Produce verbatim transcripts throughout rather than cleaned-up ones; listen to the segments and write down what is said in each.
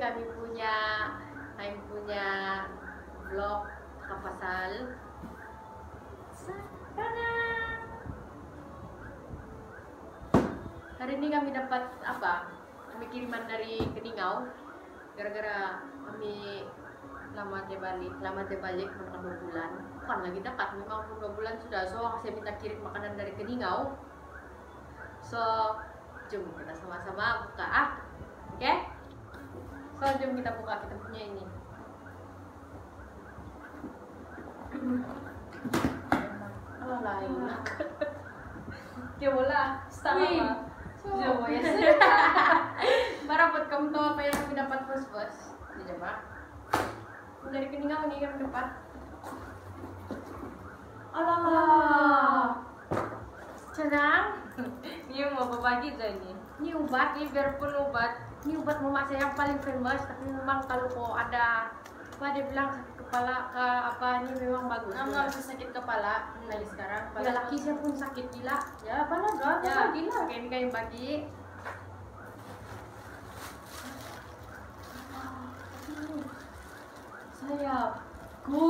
kami punya kami punya vlog Kapasal. Tada! Hari ini kami dapat apa? Kami kiriman dari Keningau. Gara-gara kami lama balik, lama balik makan dua bulan. Bukan lagi dekat, memang dua bulan sudah. So saya minta kirim makanan dari Keningau. So jom kita sama-sama buka ah, oke? Okay? So jom kita buka, kita punya ini. Oh lain. Coba setengah. Coba ya. Marapot kamu tahu apa yang kami dapat bos-bos? Coba. Dari Keningau nih kami dapat. Allah. Senang. Ini mau berbagi jadi. Ini obat, ini biarpun obat. Ini obat mama saya yang paling famous. Tapi memang kalau kok ada apa dia bilang sakit kepala ke apa ini memang bagus. Nggak bisa sakit kepala lagi sekarang. Ya laki saya pun sakit gila. Ya apa lah Ya gila kayak ini kayak bagi. Sayapku.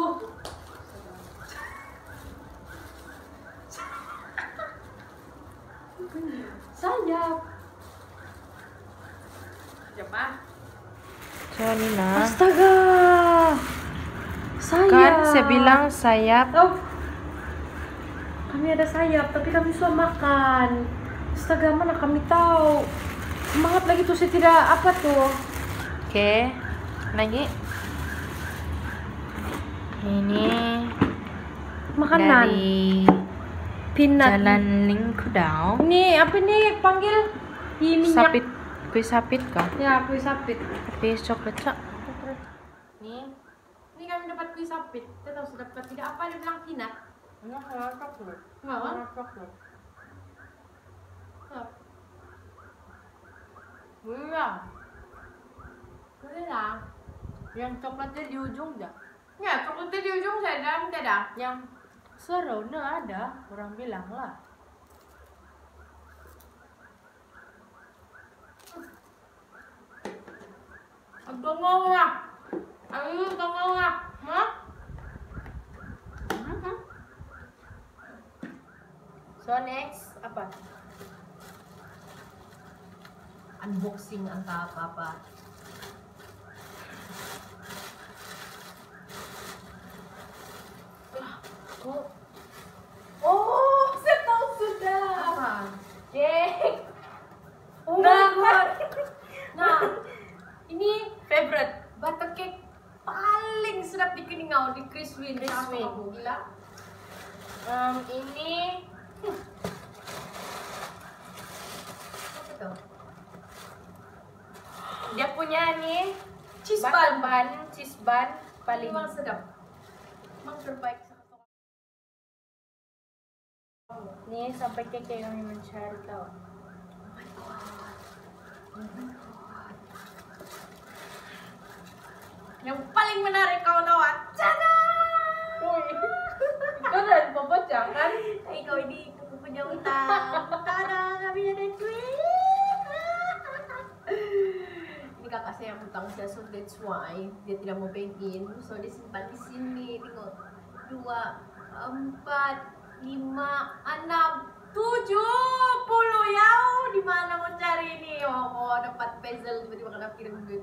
Sayap. Siapa? Nina. Astaga. Sayap. Kan saya bilang sayap. Oh. Kami ada sayap, tapi kami suka makan. Astaga, mana kami tahu. Semangat lagi tuh, saya tidak apa tuh. Oke, lagi. Ini Makanan. dari Peanut. Jalan Lingkudau. Ini apa nih panggil? Ini minyak. Sapit, kue sapit kah? Ya, kue sapit. Kue coklat cak. Nih. Ini kami dapat kue sapit. Kita tahu sudah dapat tidak apa dia bilang peanut. Enggak, kalau coklat. Enggak kan? Coklat. Iya. Iya. Yang coklatnya di ujung dah. Ya, coklatnya di ujung saya dalam tidak. Yang serona ada, orang bilang lah. Tunggu lah. Ayo tunggu lah. Hah? So next apa? Unboxing entah apa-apa. Oh, Oh, saya tahu sudah. apa? Cake. Oh Nah, my god. Nah, ini Favorite. butter cake paling sedap di Keningau, di Chris Win. Chris Sama Win. kamu, gila. Um, ini Apa tuh? dia punya nih Cheese ban, bun. ban cheese bun paling Memang sedap. Memang terbaik. nih sampai keke kami mencari tahu. Yang paling menarik kawan-kawan. Tada! Itu dari Papa jangan. Hai kau ini kuku punya utang. Tada, kami ada duit. Ini kakak saya yang utang saya, so that's why dia tidak mau pengin. So dia simpan di sini. Tengok, dua, empat, lima, enam, tujuh puluh ya. Di mana mau cari ini? Oh, oh dapat bezel tiba-tiba kena kirim duit.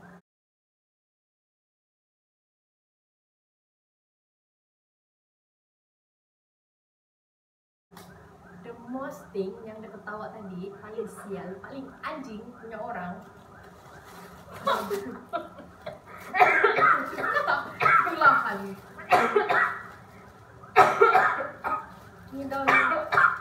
The most thing yang dia ketawa tadi paling sial, paling anjing punya orang. Kelahan. Ini daun itu.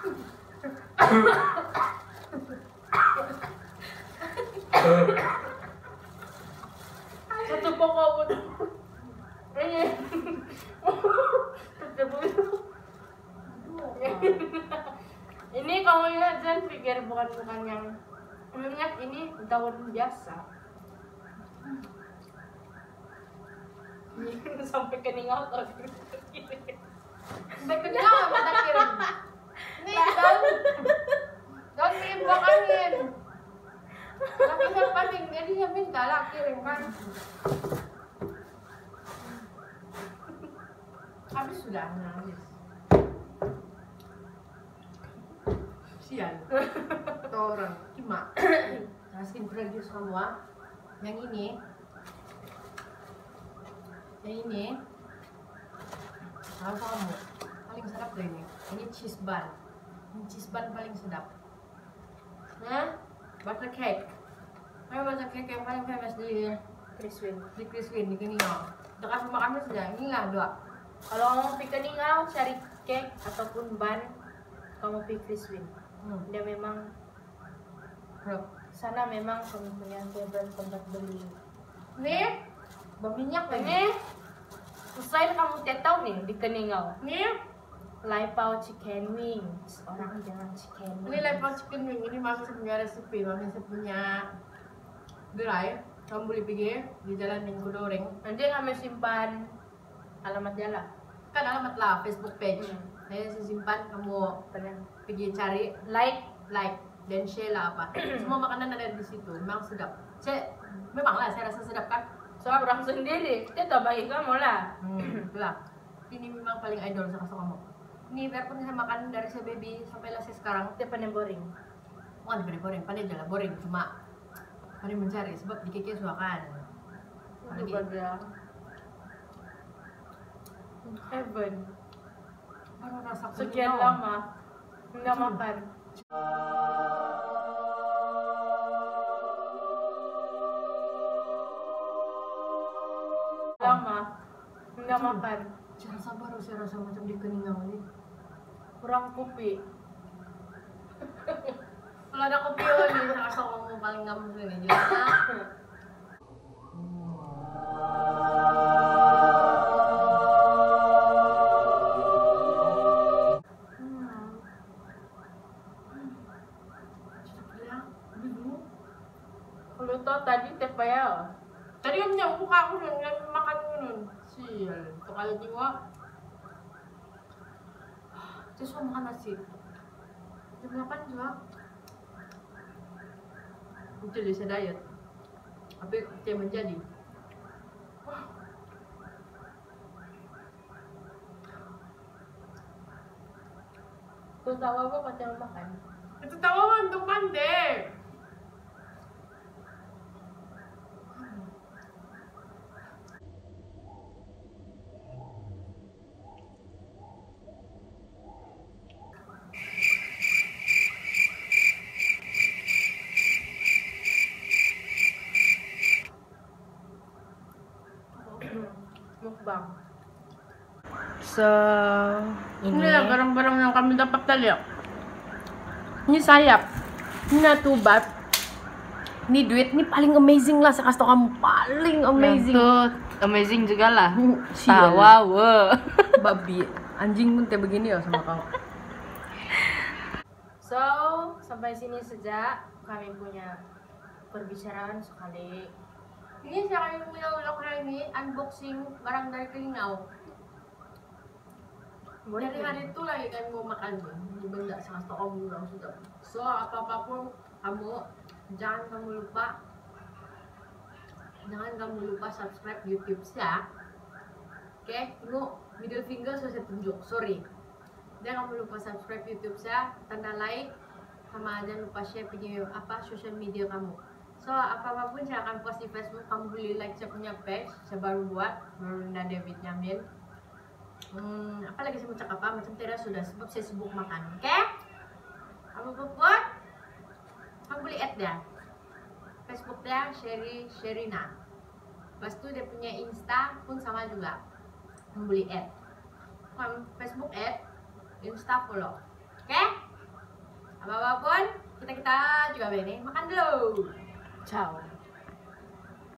Satu pokok pun. Ini. Ini kalau lihat jangan pikir bukan bukan yang ingat ini daun biasa. Sampai Keningau tadi. Sampai kenyang kita kirim. Ini daun daun diimbak angin. Tapi siapa nih? Jadi siapa minta lah kirim kan? Habis sudah, habis. Sial. Tuh orang, cuma nasi introduce semua. Yang ini, yang ini, kalau kamu paling sedap deh ini. Ini cheese bun, ini cheese bun paling sedap. Nah, butter cake. Ayo butter cake yang paling famous di Kriswin. di Kriswin di Keningau. Dekat rumah kami sudah. Inilah dua. Kalau mau pergi ke Ningau cari cake ataupun ban, kamu pergi Kriswin. Hmm. Dia memang Bro. sana memang kami punya favorite tempat beli. Nih, berminyak lagi. Ini selain kamu tidak tahu nih di Keningau. Nih, Lai Pao chicken wings. Orang jangan chicken wings. ini level chicken wing. Ini masih punya resepi, masih punya gerai. Kamu boleh pergi di Jalan Minggu Doreng. Nanti kami simpan alamat jalan. Kan alamat lah Facebook page. Hmm. Saya simpan, kamu Pernah pergi cari, like. like, dan share lah apa. Semua makanan ada di situ. Memang sedap. Saya, memang lah saya rasa sedap kan. Soal orang sendiri, dia tak bagi kamu lah. Hmm, itulah. Ini memang paling idol saya rasa kamu. Ini biarpun saya makan dari saya baby sampai lah saya sekarang. Dia pandai boring. Bukan pandai boring, pandai jalan boring. Cuma pandai mencari sebab di keke suka kan. Apalagi Pada heaven. baru rasa Sekian Keningau. lama nggak Hmm. makan. Lama nggak Hmm. makan. Saya rasa baru saya rasa macam di Keningau ini. Kurang kopi. Kalau ada kopi oli, saya rasa kamu paling nggak mungkin ini. Jelas lah. Kalau tau tadi tepaya. Tadi kamu nyamuk buka aku dengan makan minum. Sial, itu kali jiwa. Saya suka makan nasi. Jam delapan juga. Itu dia saya diet. Tapi saya menjadi. Kau tahu apa kau jangan makan? Itu tahu untuk pandai. Mukbang. So, Ini. inilah barang-barang yang kami dapat tadi. Ini sayap, ini tubat, ini duit, ini paling amazing lah. Saya kasih tau kamu paling amazing. Tuh, amazing juga lah. Sial. Tawa, we. Babi, anjing pun kayak begini ya sama kau. So, sampai sini saja kami punya perbicaraan sekali. Ini saya kami punya vlog hari ini unboxing barang dari Keningau. Dari hari itu lagi kami mau makan tuh, ini benda saya kasih tau kamu bilang sudah. So apa-apapun kamu jangan kamu lupa, jangan kamu lupa subscribe YouTube saya. Oke, okay? Tunggu middle finger so saya tunjuk, sorry. Jangan kamu lupa subscribe YouTube saya, tanda like, sama jangan lupa share video apa social media kamu. So apa-apapun saya akan post di Facebook, kamu boleh like saya punya page, saya baru buat, baru Nda David Nyamin. Hmm, apa lagi saya mau cakap apa? Macam tidak sudah, sebab saya sibuk makan, oke? Okay? Kamu buat, kamu boleh add dia. Facebook dia Sherry Sherina. Lepas tu dia punya Insta pun sama juga. Kamu boleh add. Kamu Facebook add, Insta follow, oke? Okay? Apa-apapun, kita kita juga begini makan dulu. Ciao.